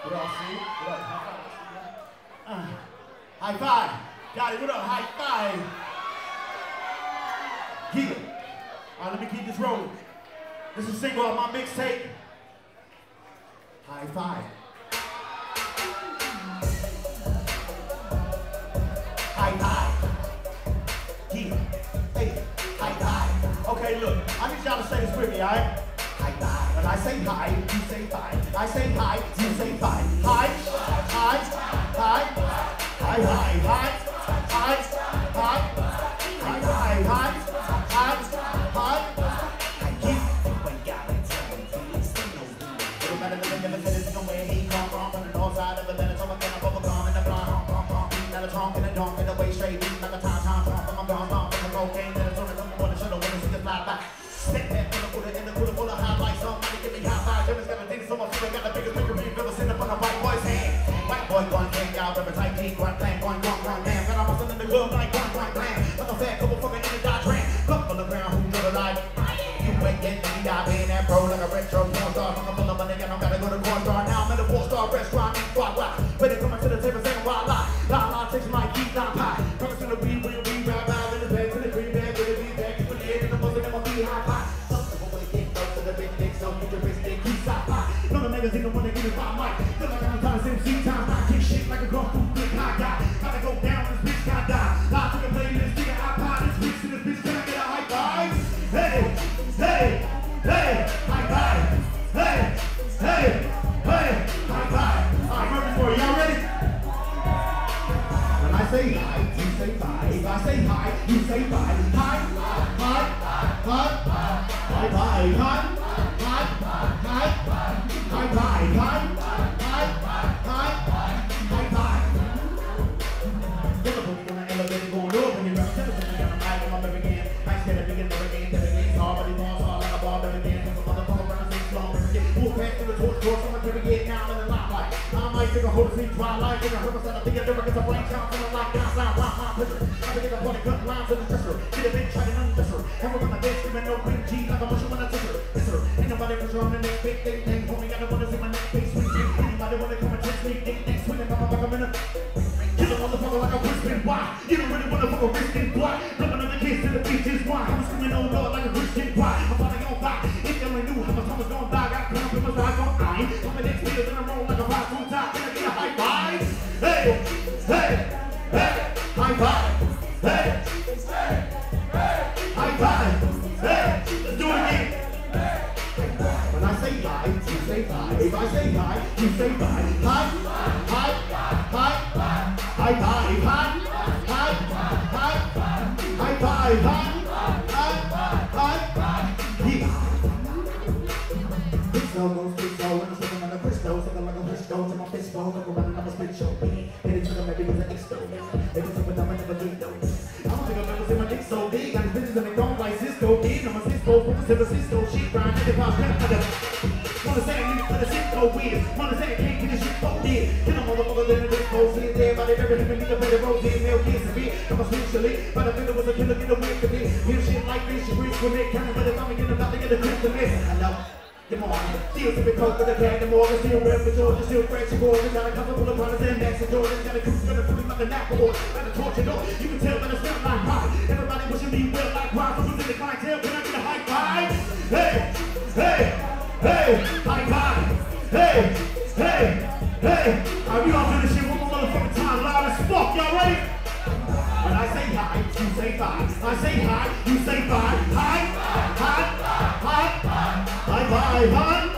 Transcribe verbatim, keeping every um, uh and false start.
What up, see? What up? High five. Uh, high five. Got it. What up? High five. Yeah. All right, let me keep this rolling. This is a single off my mixtape. High five. High five. Yeah. Hey. High five. Okay, look. I need y'all to say this with me, all right? High five. When I say hi, you say five. I say hi, you say five. Hi. Hi. Hi. Hi. Hi. Hi. Hi. Hi. Hi. Hi. Hi. Hi, hi.